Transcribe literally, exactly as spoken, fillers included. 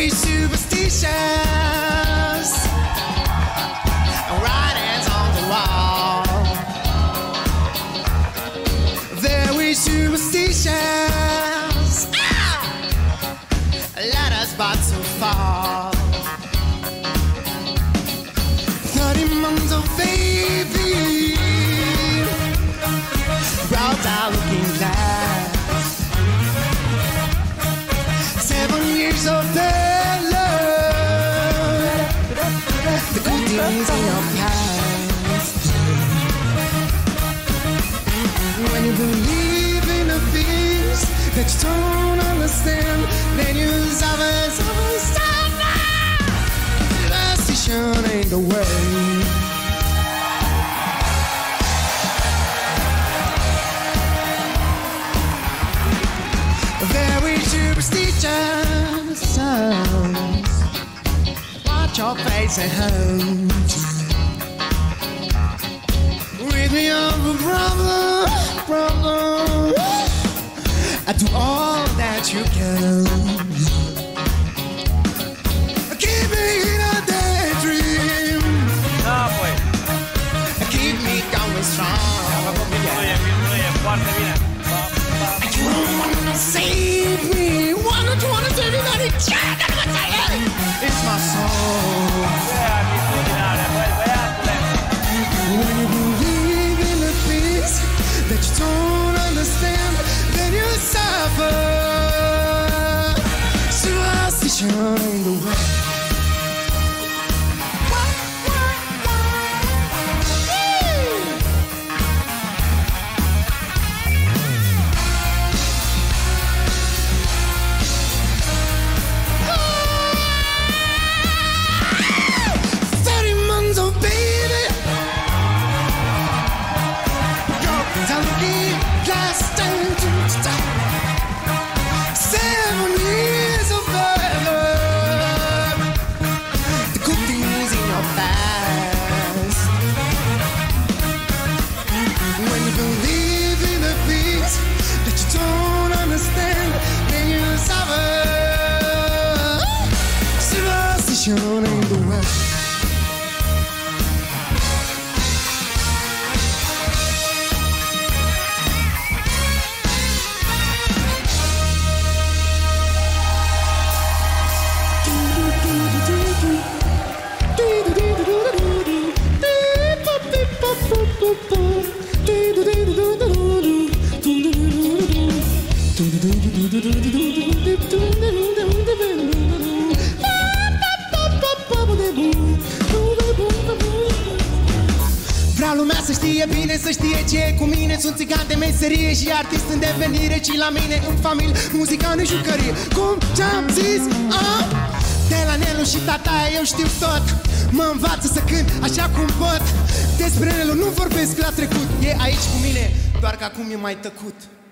Very superstitious, writings on the wall. Very superstitious, ah! Let us but so far. Thirty months of baby, brought out looking glass. Seven years of their love, the good things in your past. When you believe in the things that you don't understand, then you suffer, suffer, suffer. Superstition ain't the way. Very superstitious sounds. Watch your face at home. Rid me of a problem, problem. I do all that you can. Keep me in a daydream. No, pues. Keep me going strong. You don't wanna save me. Wanna, wanna save me, that it's it's my soul. When you believe in the things that you don't understand, then you suffer. Superstition in the way. In the west. Vrea lumea să știe bine, să știe ce e cu mine. Sunt țigan de meserie și artist în devenire, ci la mine în familie, muzica în jucărie. Cum ce-am zis, a? De la Nelu și tataia eu știu tot. Mă învață să cânt așa cum pot. Despre Nelu nu vorbesc la trecut. E aici cu mine, doar că acum e mai tăcut.